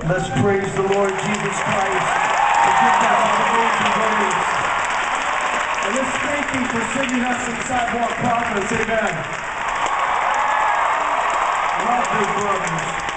Let's praise the Lord Jesus Christ and give God all the glory and praise. And let's thank Him for sending us some Sidewalk Prophets. Amen. Love those brothers.